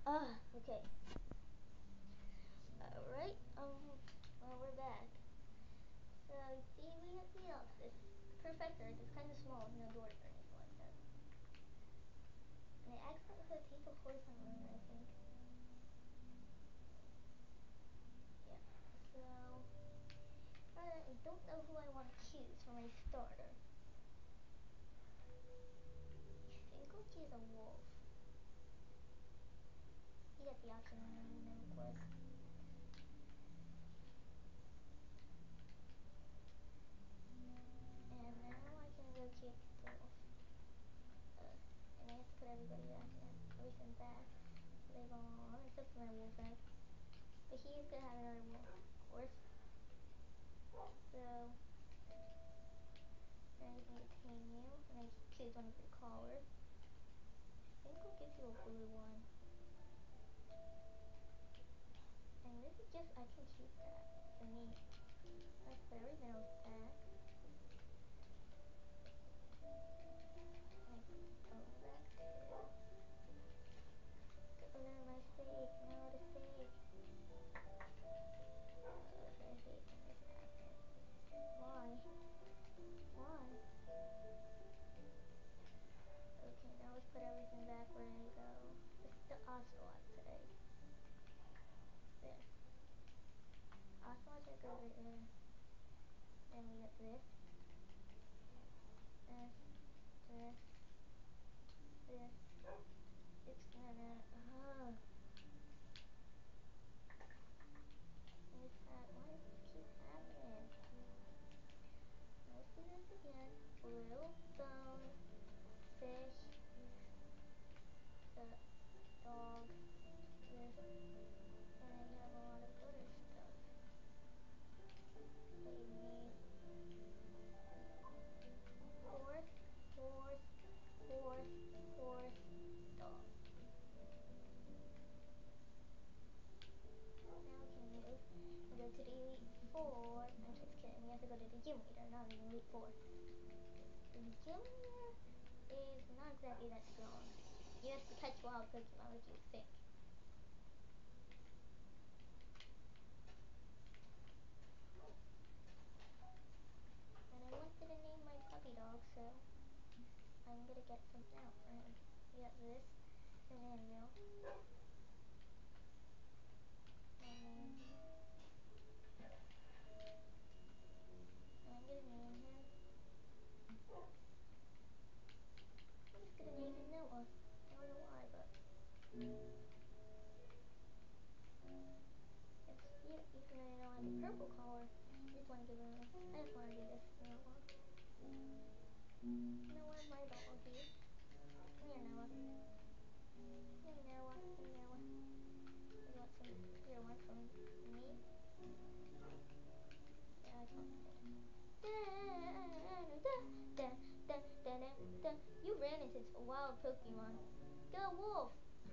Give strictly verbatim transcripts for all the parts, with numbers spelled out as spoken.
Ah, okay. Alright, um, well, we're back. So, see, we have the office. Perfect Earth. It's kind of small, no doors or anything like that. And I accidentally put a piece of horse on the moon, I think. Yeah, so, I don't know who I want to choose for my starter. I think I'll choose a wolf. You get the option in the middle quest. And now I can go kick the wolf. Uh, and I have to put everybody back in, everything back. So they go on, except for my wolf egg. But he's gonna have another wolf, of course. So, I just need to tame you, and I choose one of your collars. I think I'll give you a blue one. And this is just, I can keep that for me. Let's put everything else back. And I put the bone back too. Oh no, my steak, no, the steak. Oh, I hate when this happens. Why? Why? Okay, now let's put everything back where they go. This is the ocelot today. There. Ocelot that goes right there. Then we got this. This. This. This. It's gonna. Oh. And this hat. Why does this keep happening? Let's do this again. Blue. Bone. Fish. The dog. This. And then you have a lot of other stuff that you need. Horse, horse, horse, horse, dog. Now we can move and go to the Elite Four. I'm just kidding. We have to go to the gym leader, not the Elite Four. The gym leader is not exactly that strong. You have to catch wild Pokemon like you would think. And I wanted to name my puppy dog, so I'm gonna get something out for him. We got this from Anvil. And I'm gonna name him. I'm just gonna name him Noah. I don't know why, but it's you. Even though I don't have a purple collar, I just want to give him. I just want to give this Noah. Noah, my doggy. Come here, Noah. Hey, Noah. Hey, Noah. You want some? Here, one from me. Yeah, I can't. You ran into a wild Pokemon. Go, Wolf!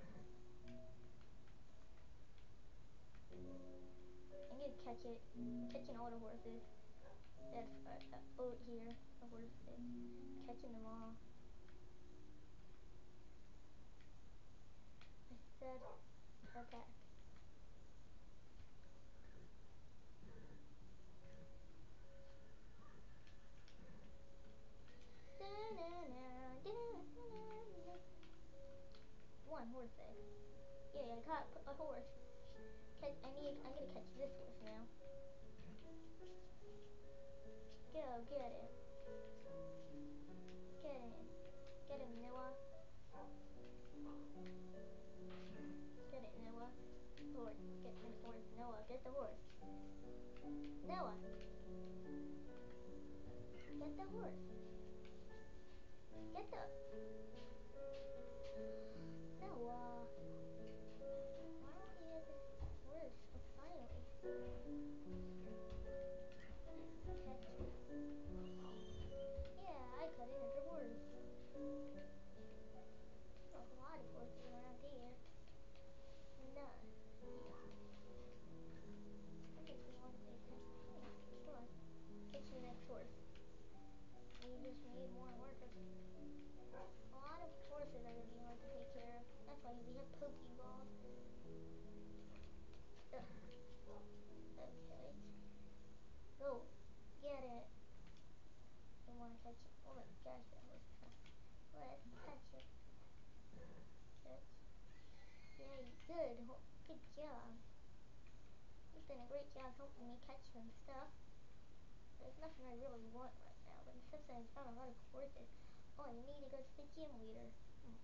I'm gonna catch it. I'm catching all the horses. That's uh, uh, out here. The horses. Catching them all. I said attack. One horse egg. Yeah, I caught a horse. Catch, I need. I'm gonna catch this horse now. Go get it. Get him. Get him, Noah. Get it, Noah. Horse. Get the horse. Noah, get the horse. Noah, get the horse. Get the... Noah. Why won't you get this horse? Oh, finally. Catch it. Yeah, I caught another horse. Oh, a lot of horses around here. None. Yeah. That takes a long day. Come here. Come on. Catch the next horse. We just need more workers. A lot of Go. Get it. You want to catch it. Oh my gosh, that was tough. Let's catch it. Catch. Yay, good. Good job. You've done a great job helping me catch some stuff. There's nothing I really want right now, but since I found a lot of horses, oh, I need to go to the gym leader. Hmm.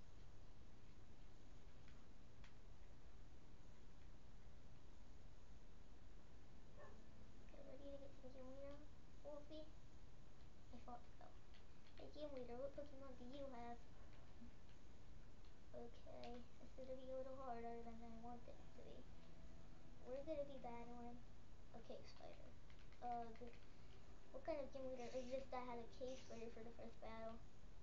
Okay, ready to get to the gym leader, Wolfie? I thought so. Hey, gym leader, what Pokemon do you have? Okay, this is gonna be a little harder than I want it to be. We're gonna be battling a cave spider. Uh, what kind of gym leader is this that had a cave spider for the first battle?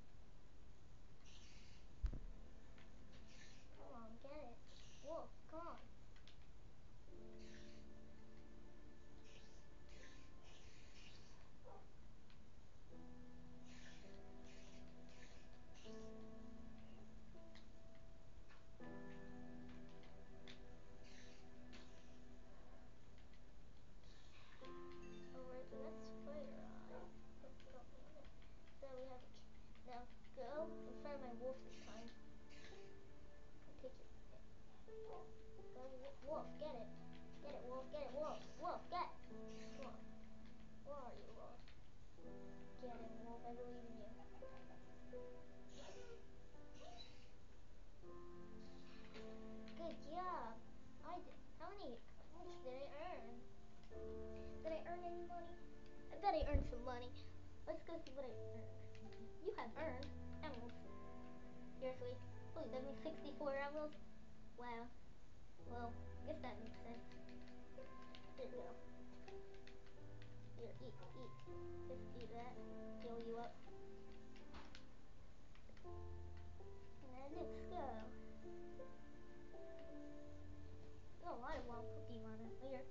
Come on, get it. Wolf, come on. Alright, so that's spider eye. But we don't need it. So we have a, now go in front of my wolf this time. And take it. Go, wolf, get it. Get it, wolf, get it, wolf. Wolf, get it. Come on. Where are you, wolf? Get him, wolf, I believe in you. Good job. I did. How many, how much did I earn? Did I earn any money? I bet I earned some money. Let's go see what I earned. You have earned emeralds. Seriously? Oh, you gave me sixty-four emeralds? Wow. Well, I guess that makes sense. Here you go. Here, eat, eat. Just eat that. Heal you up. And then let's go. There's a lot of wild Pokemon in here.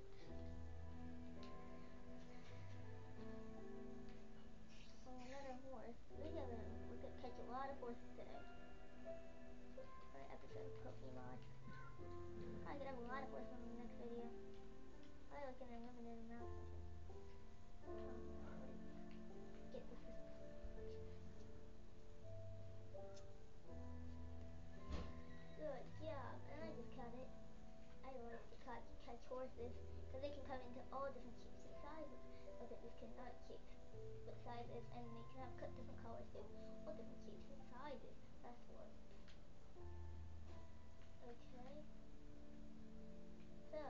Oh, another horse. We're gonna, we're gonna catch a lot of horses today. For an episode of Pokemon. I'm gonna have a lot of horses on the next video. I look at a limited amount sometimes. Oh, get this. Good job. And I just cut it. I like to catch, catch horses because they can come into all different shapes and sizes. Okay, this cannot shapes with sizes, and they can have cut different colors too. All different shapes and sizes. That's what. Okay. So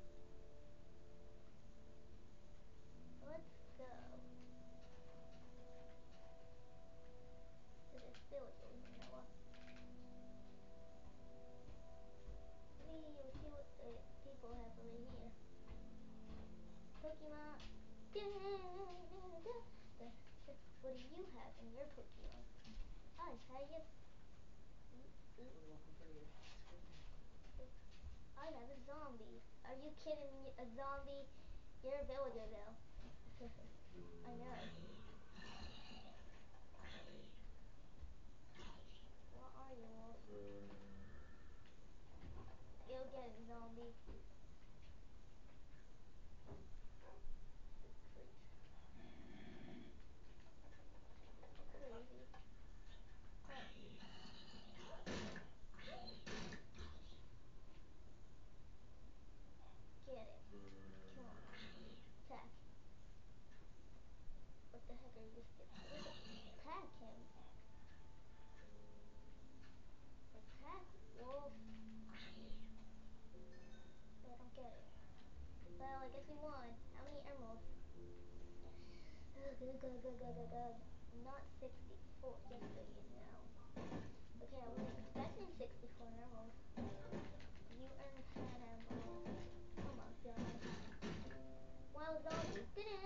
let's go to this village over here, Noah. Let me see what the people have over here. Pokemon. What do you have in your Pokemon? I have. I have a zombie. Are you kidding me? A zombie? You're a villager though. I know. What are you, wolf? Go get it, zombie. This is crazy. Crazy. Oh. Get it. Come on. Attack. What the heck are you still? Attack him. Attack wolf. I don't get it. Well, I guess we won. How many emeralds? Ugh, ugh, ugh, ugh, ugh, ugh, ugh. Not sixty-four, just so you know. Okay, I wasn't expecting sixty-four emeralds. You earned ten emeralds. Oh my god. Wild zombie.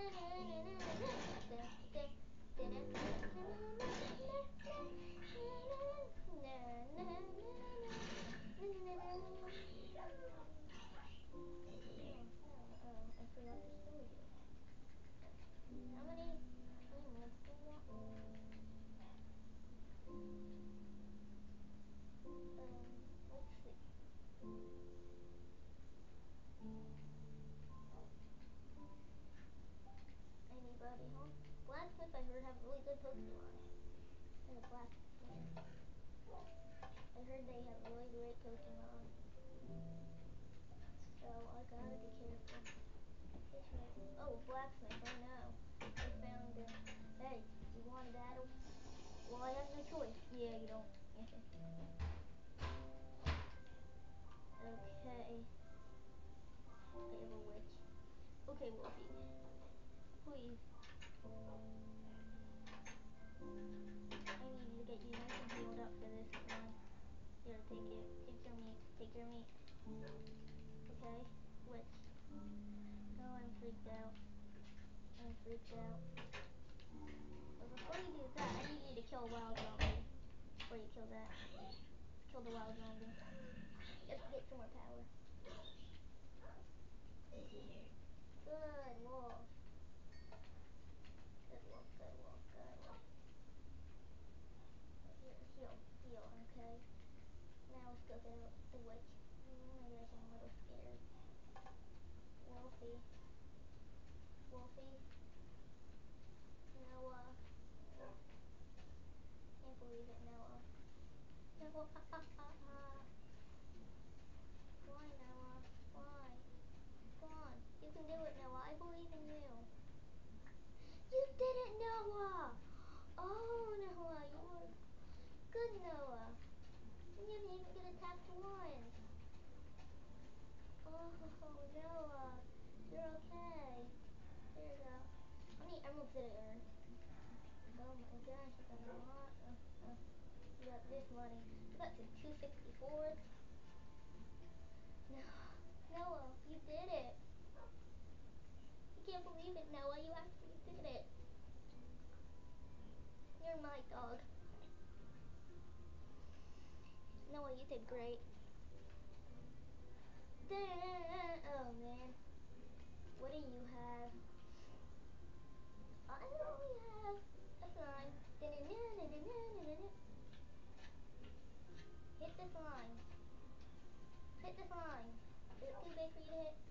Oh, I forgot to show you. How many emeralds do you want? I heard have really good Pokemon. And the blacksmith. I heard they have really great Pokemon. So I gotta be careful. This way. Oh, blacksmith. Oh no. I found it. Hey, you want a battle? Well, I have no choice. Yeah, you don't. Okay. I have a witch. Okay, Wolfie. Please. I need to get you nice and healed up for this one. Here, take it. Take your meat. Take your meat. Okay? Witch. Oh, I'm freaked out. I'm freaked out. But before you do that, I need you to kill a wild zombie. Before you kill that. Let's kill the wild zombie. Just to get some more power. Good wolf. Good wolf, good wolf, good wolf. Here, heal, heal, okay? Now let's go get the witch. Oh my gosh, I'm a little scared. Wolfie. Wolfie. Noah. Oh, can't believe it, Noah. Noah. Why, Noah? Why? Come on. You can do it, Noah. I believe in you. You did it, Noah! Oh, Noah, you were good, Noah. And you didn't even get attacked once. Oh, Noah, you're okay. There you go. How many emeralds did I earn? Oh my gosh, I got a lot. Uh, uh, you got this money. I got to two sixty-fours. No, Noah, you did it. I can't believe it, Noah. You actually did it. You're my dog. Noah, you did great. Oh man, what do you have? I only have a slime. Hit the slime. Hit the slime. Is it too big for you to hit?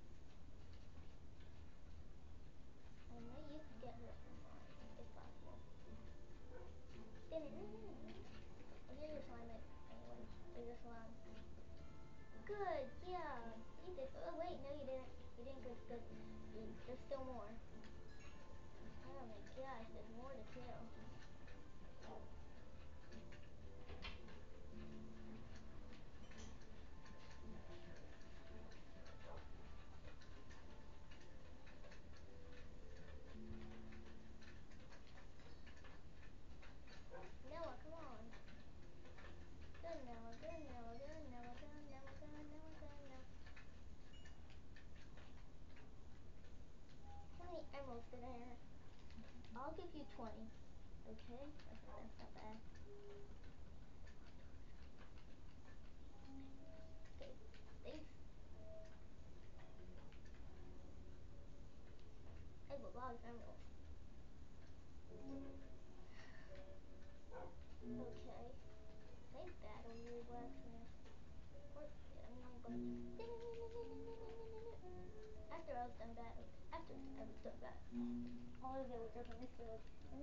I know you could get hurt in slime, if possible. Oh, here's your slime anyway. There's your slime. Good, yeah. You did. Oh wait, no you didn't. You didn't. Good, good. There's still more. Oh my gosh, there's more to kill. Noah, come on. Good Noah, good Noah, good Noah, good Noah, good Noah, good Noah. How many emeralds did I earn? I'll give you twenty. Okay, that's not bad. Okay, thanks. I have a lot of emeralds. Okay. Can I battle you, blacksmith? Or did I'm only going after I was done battle. After I was done battle. All the villagers in this village.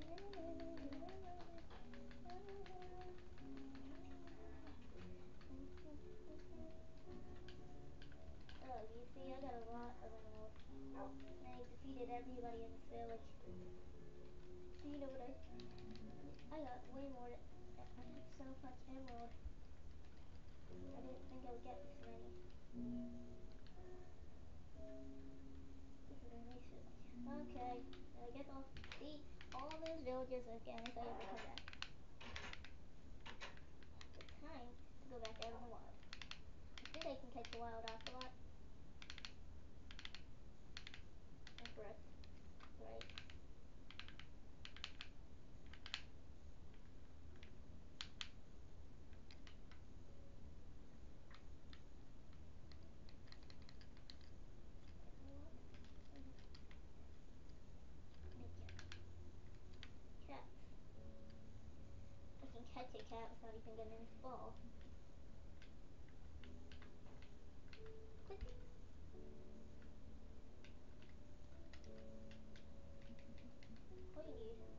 Oh, you see, I got a lot of emeralds. And I defeated everybody in this village. Do you know what I... I got way more... I have so much emerald. I didn't think I would get this many. This is a nice village. Okay, I guess I'll see all those villagers again if I ever come back. It's time to go back out in the wild. I think I can catch a wild ocelot. I'm correct. Right. Cats. I can catch a cat without even getting its ball. Click. All you need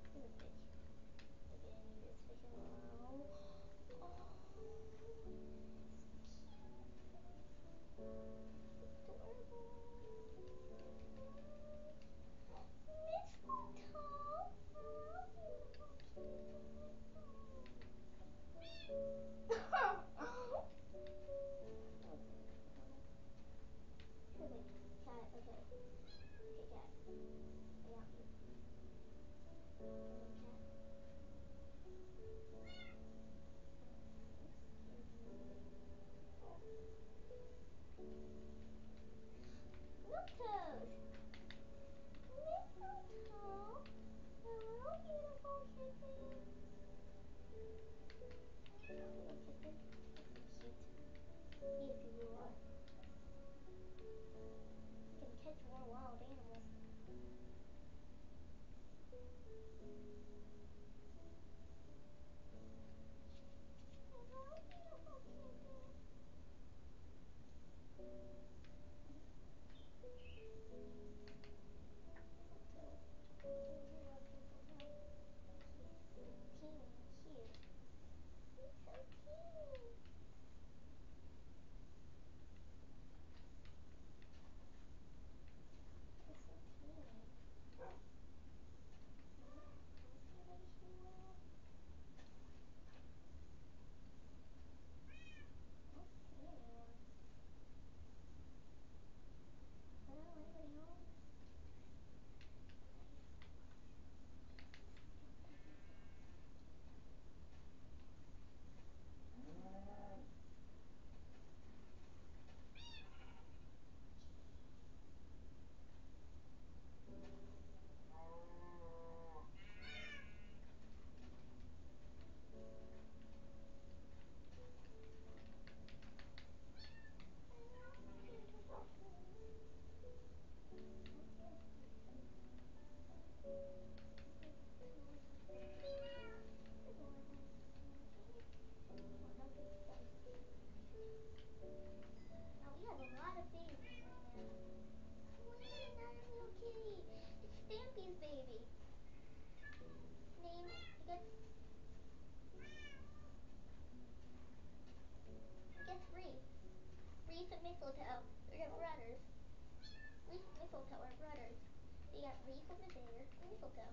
mistletoe. They're brothers. Reese and mistletoe are brothers. So you got Reese over there and mistletoe.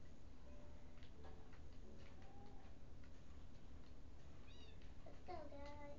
Let's go, guys.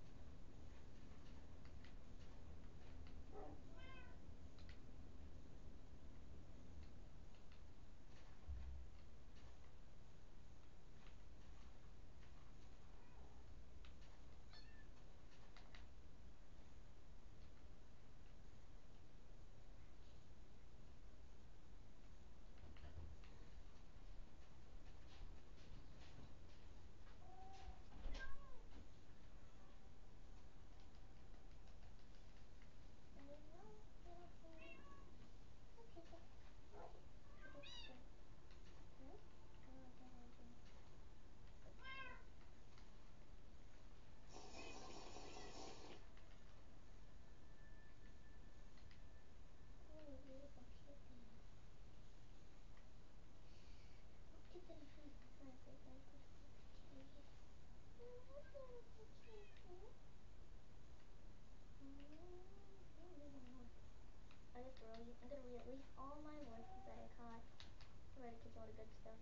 Really beautiful kittens. Don't get them hurt. Besides, they're very difficult to cage. Oh, beautiful kitten. Mm, I need one more. I just really, I'm gonna release all my voices that I caught. Already catch all the good stuff.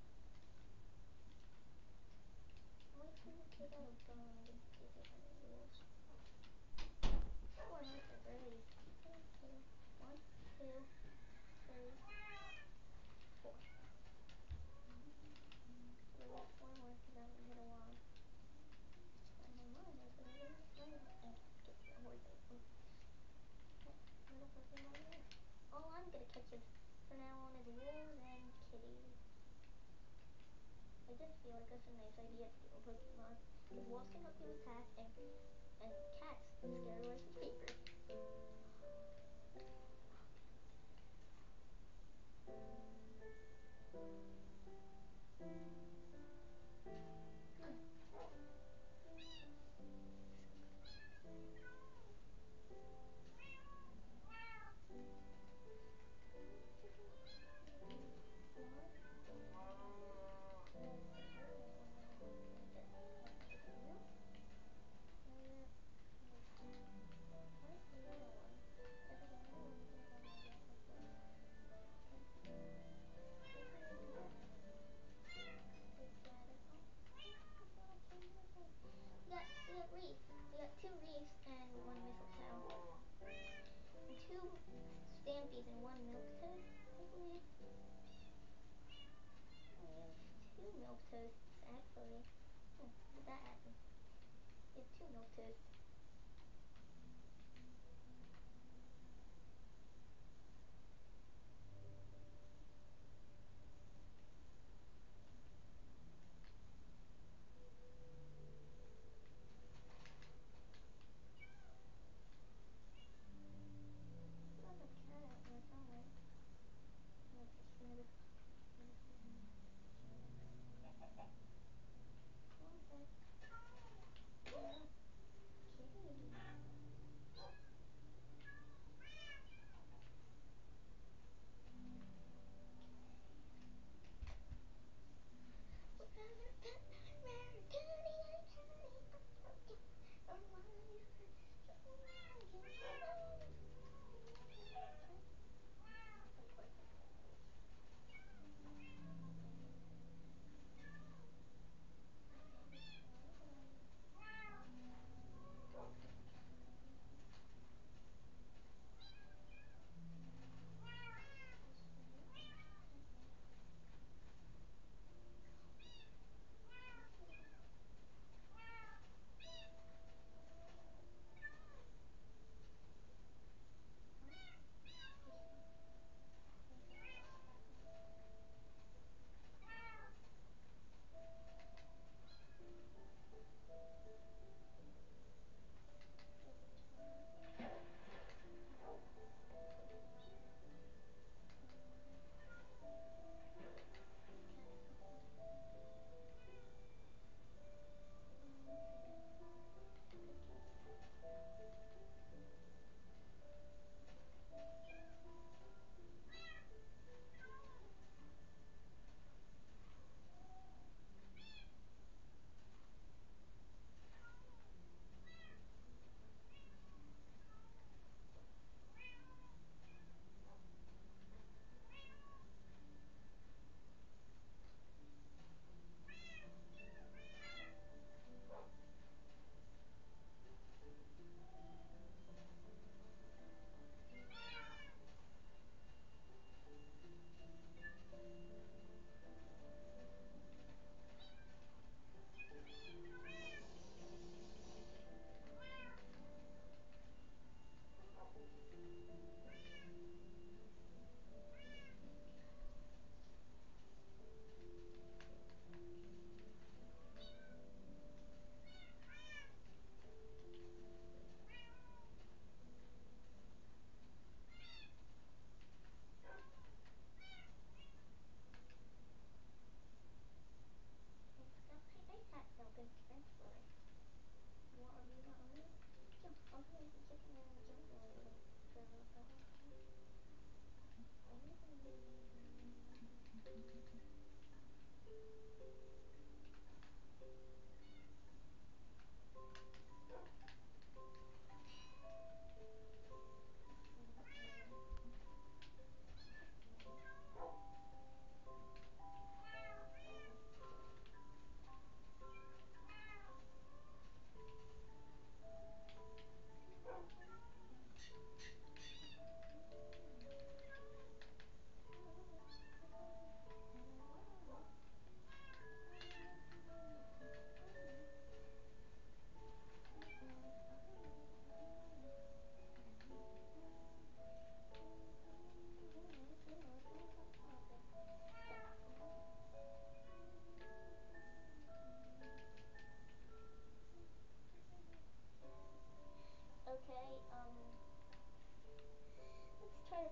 I'm waiting for this big old bone to get hit by the wolves. Four minutes is released. One, two, one, two, three, four. Release four more because I'm gonna hit a wall. In my mind, I was gonna release three and get the horse out. Oh, little Pokemon there. All I'm gonna catch is from now on is wolves and kitties. I just feel like that's a nice idea to do a Pokemon. Because wolves can help you attack and and cats can scare away some creepers. Where's the little one? If there's a little one, you can come and get this one. Okay. This one is together. Together. Oh, this little kitty is like. We got we got Reese. We got two Reese and one mistletoe. And two Stampies and one milk toast, I believe. We have two milk toasts actually. Hmm, how did that happen? We have two milk toasts. There's a cat out here somewhere. Oh, it's just another. Come on, Fred.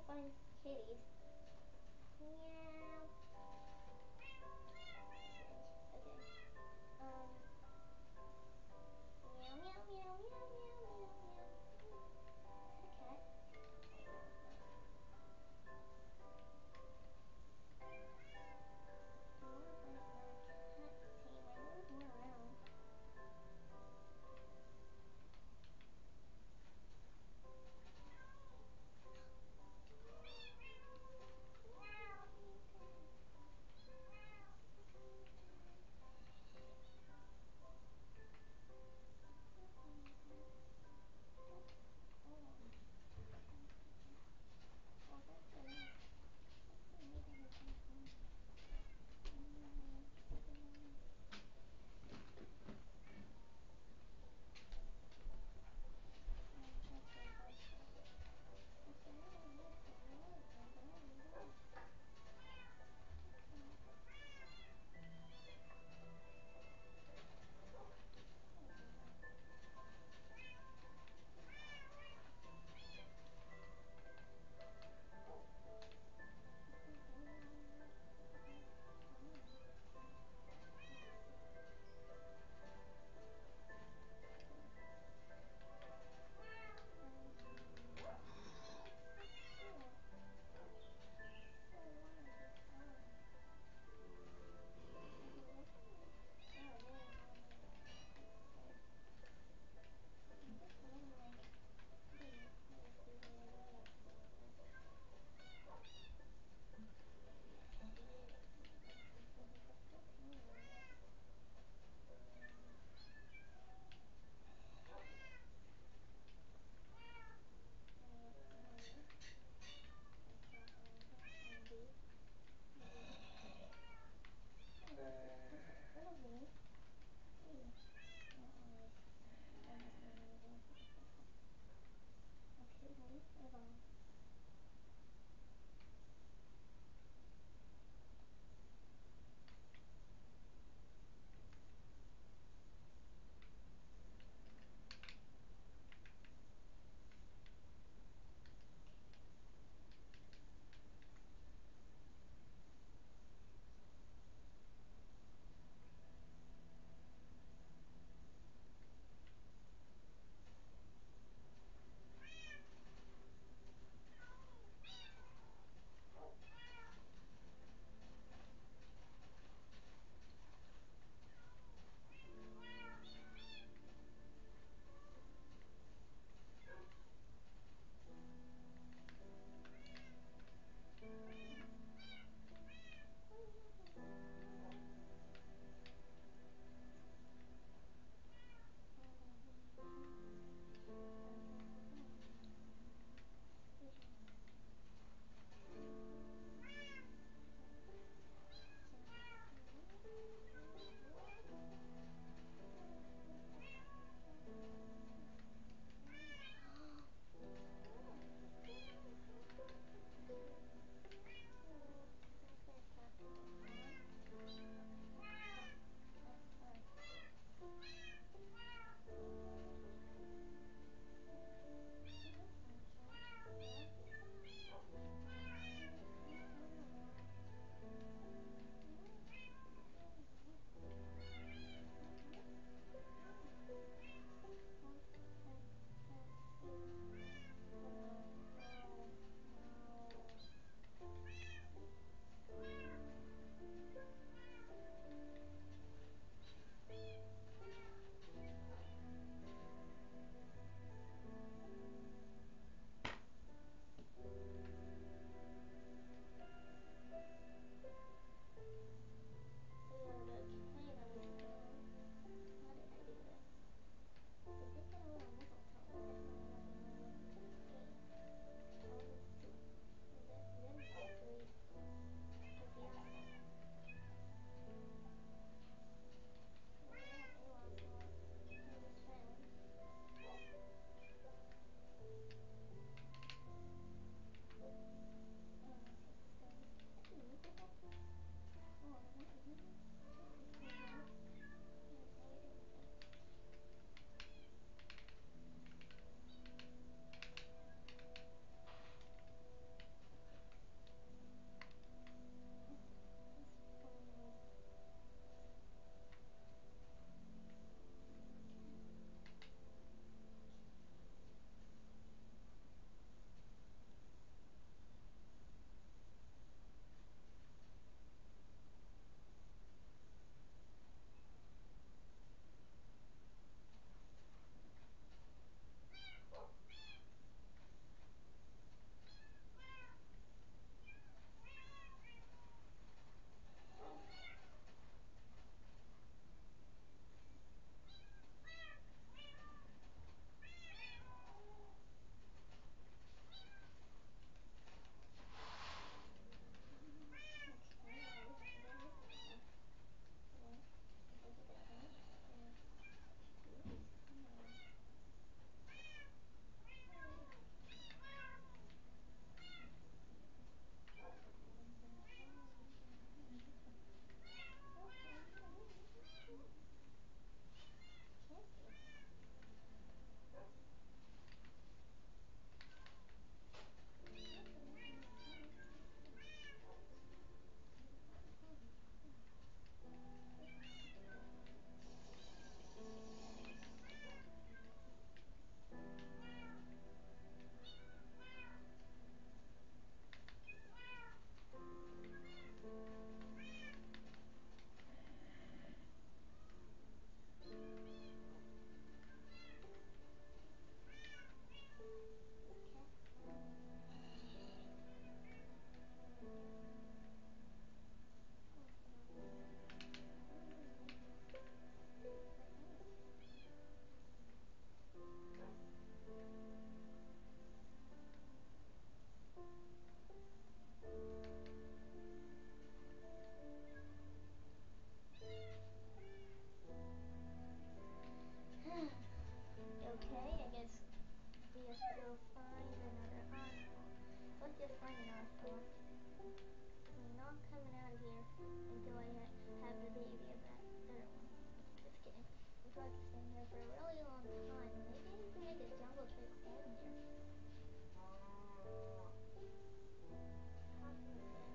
find kitties. Meow. Okay. Um. Meow, meow, meow, meow, meow, meow, meow. Is that a cat? Oh no, it's not. I want to find another cat to tame. I know there's one around. I guess we have to go find another animal. Let's just find another fella. I'm not coming out of here until I ha have the baby of that other one. Just kidding. I'm probably staying here for a really long time. Maybe I can make a jungle trip home here. Talking to them.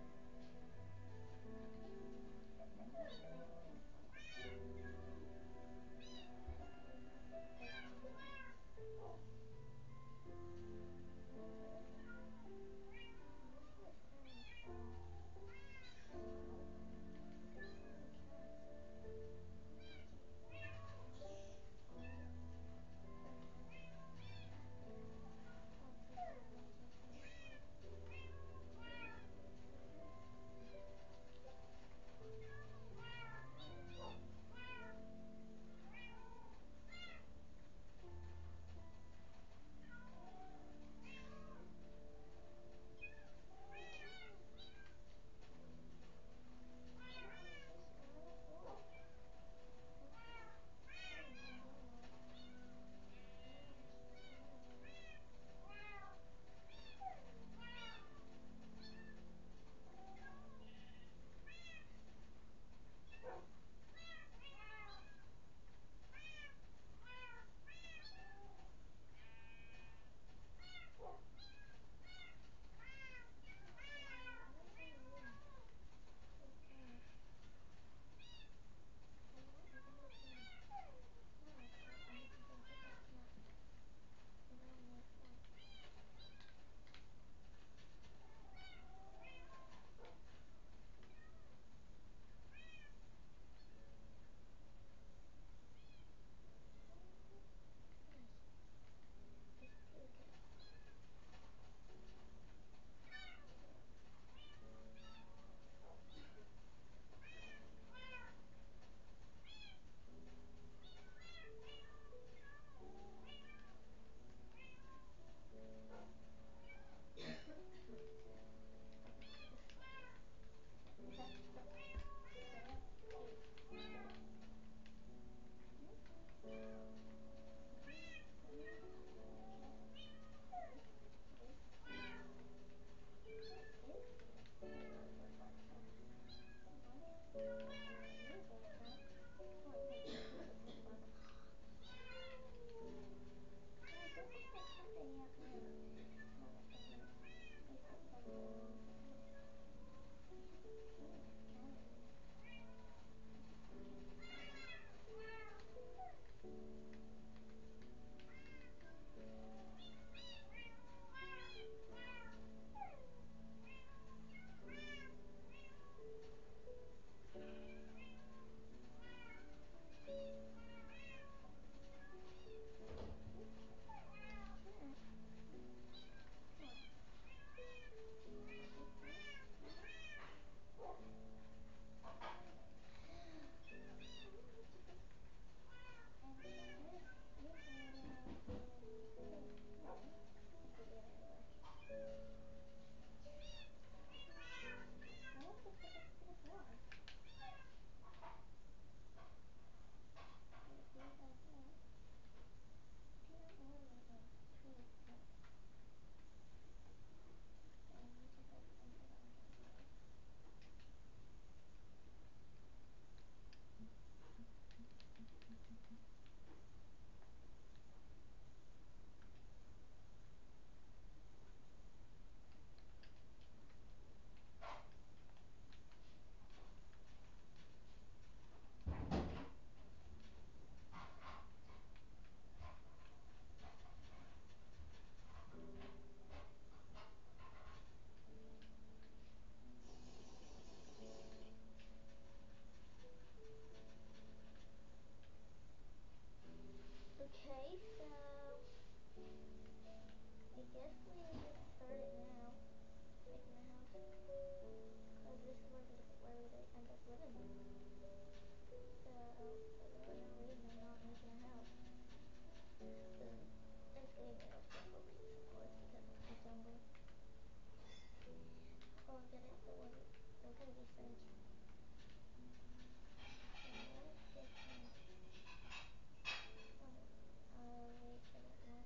Okay, so I guess we need to start it now, making a house, because this is where we where we end up living. So there's really no reason of not making a house. Cause I'm staying here for no reason, of course, because of the jungle. Oh, get it? It wasn't. It was gonna be strange. So let's get some. Oh, uh, wait, get it one.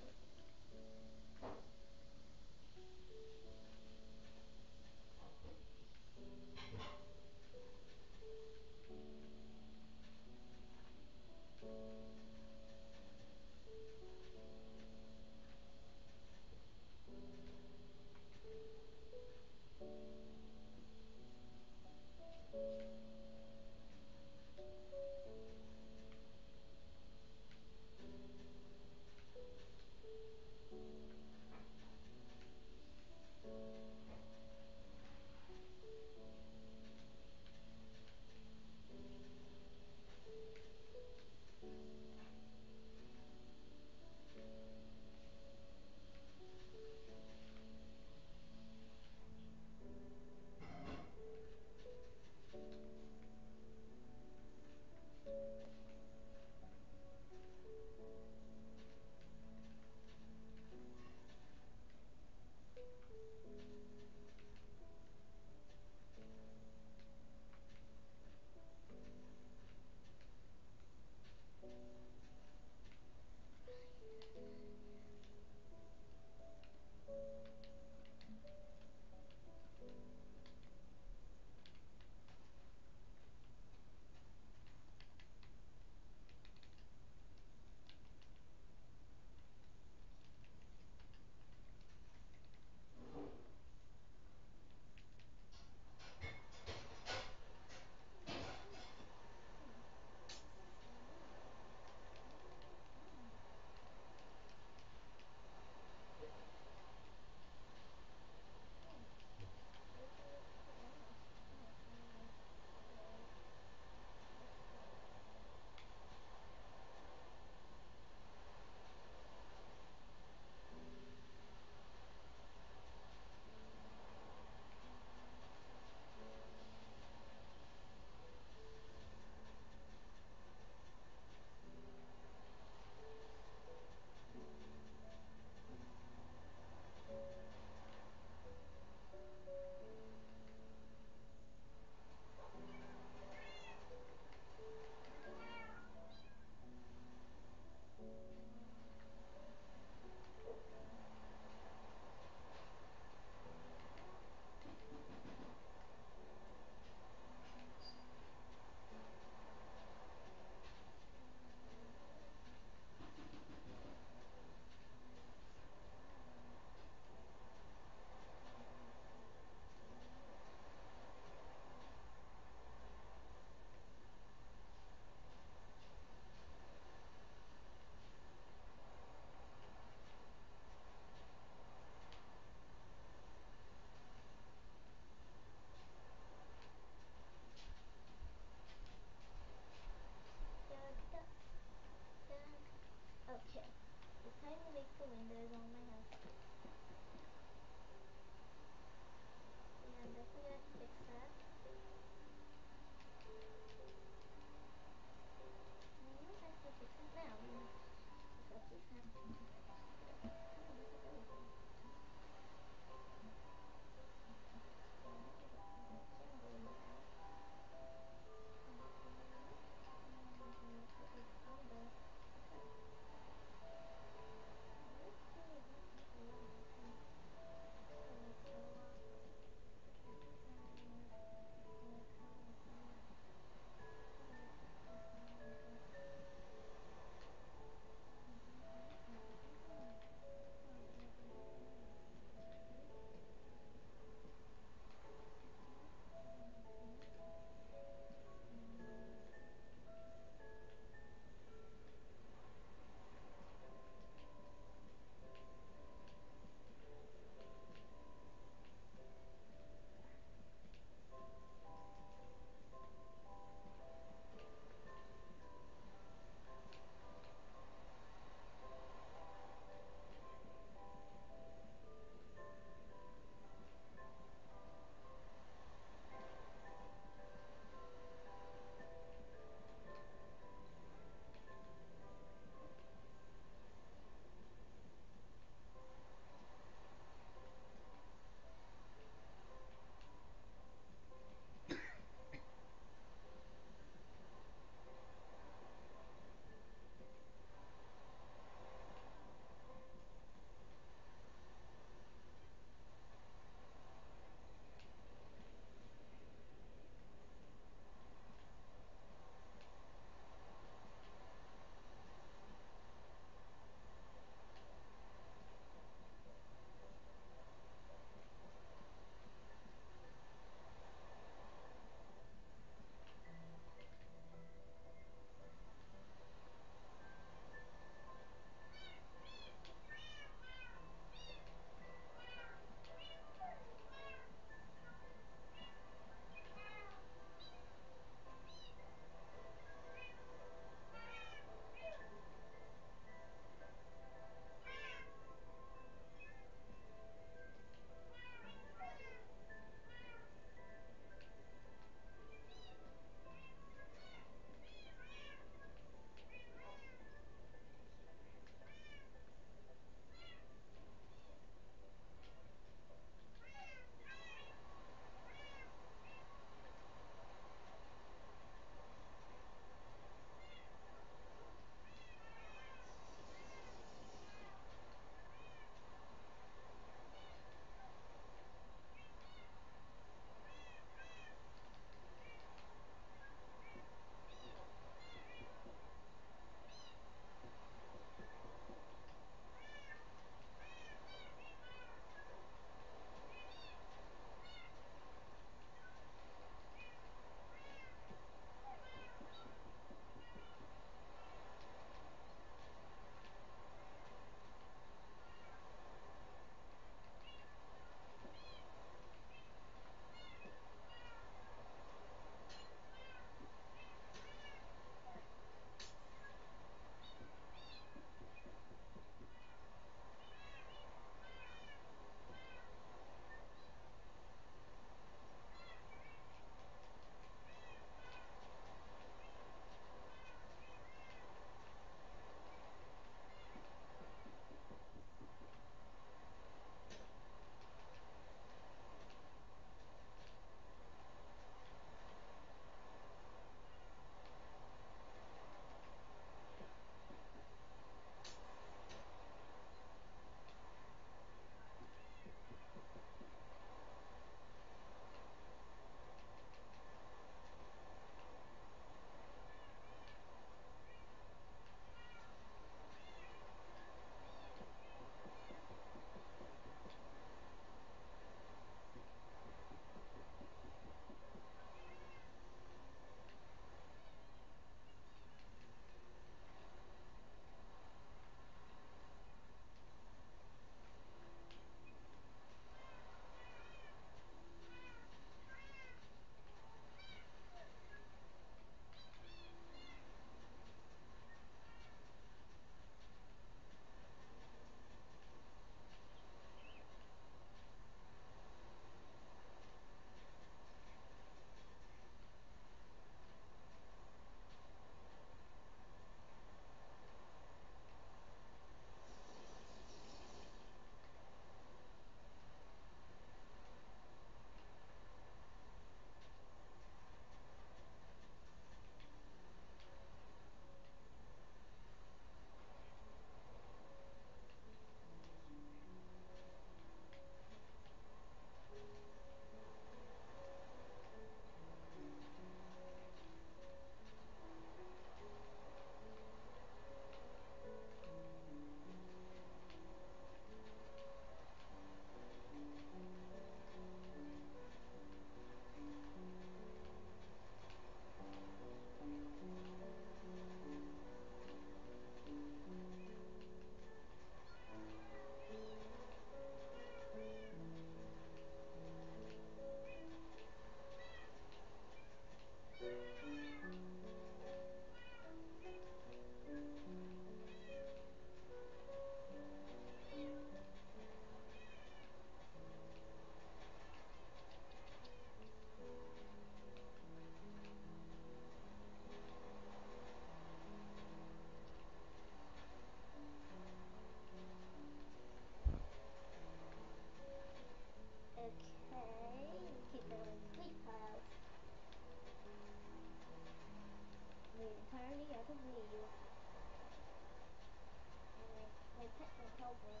teleport.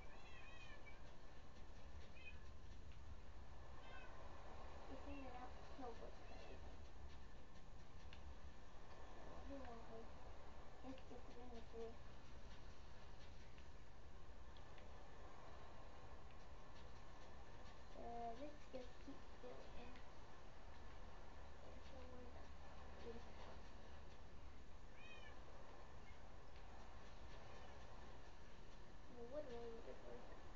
He sent it out to teleport for some reason. Well, he won't know. It's just really cool. Uh, let's just keep going. There's somewhere to do this house. The wood really would be worth it.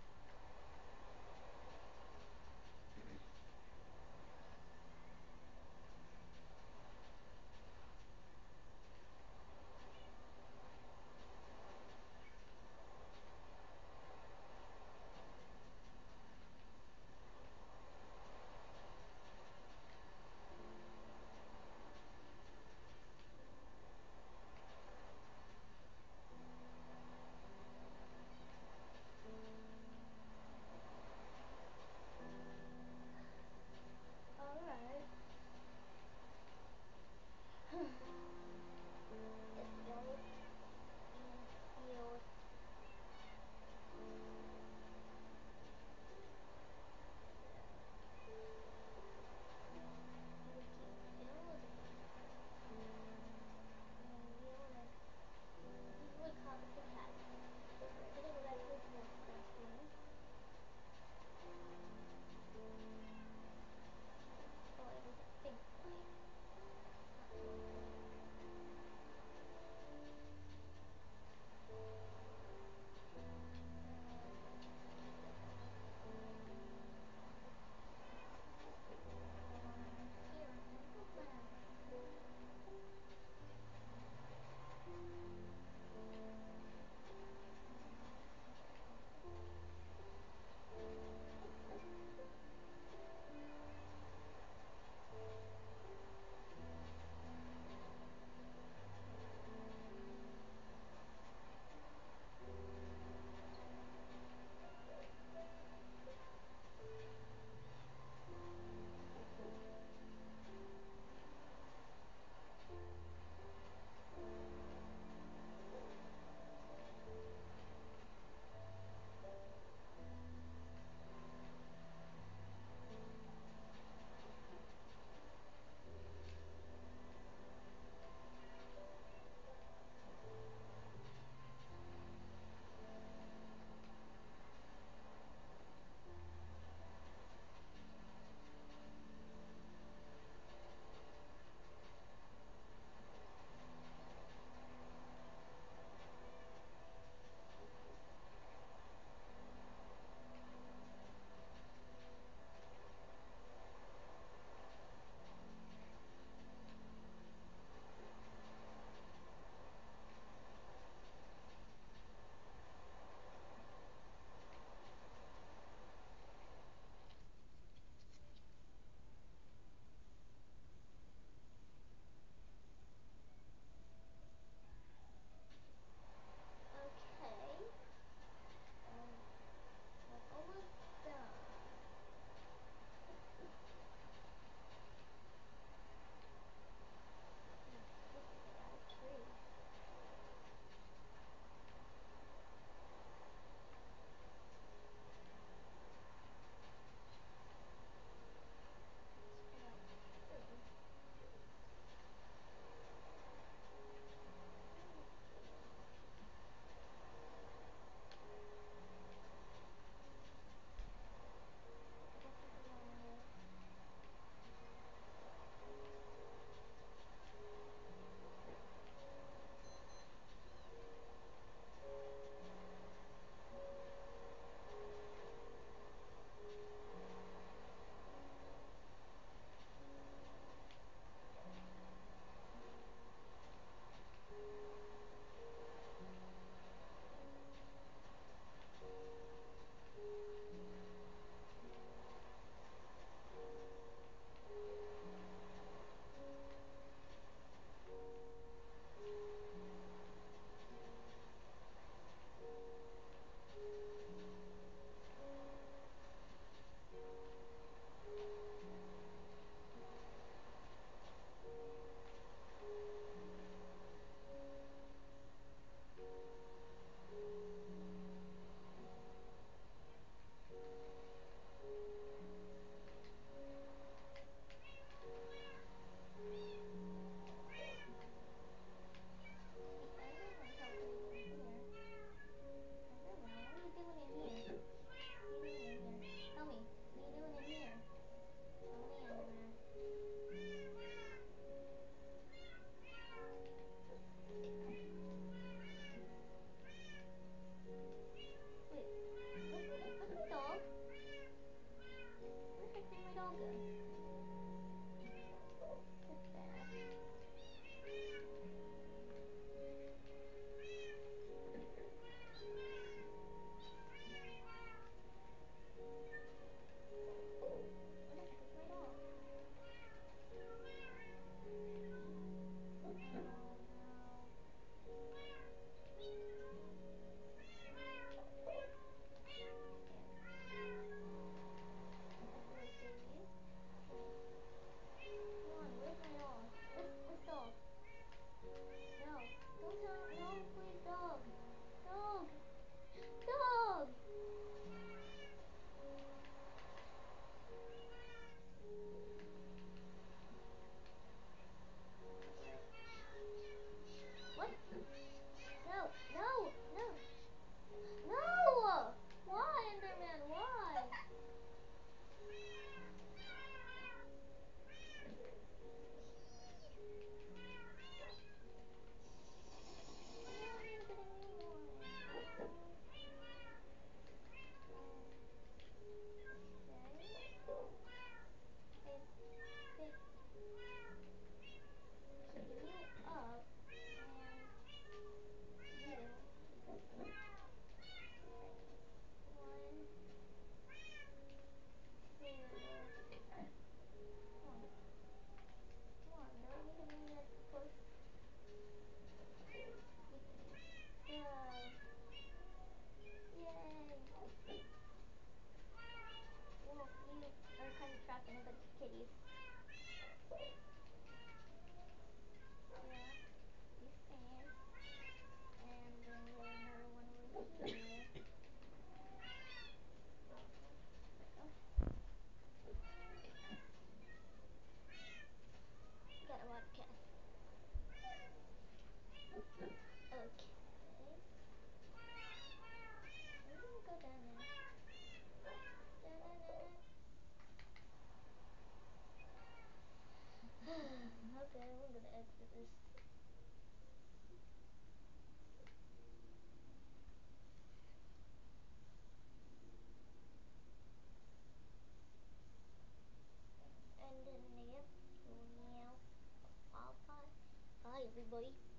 everybody.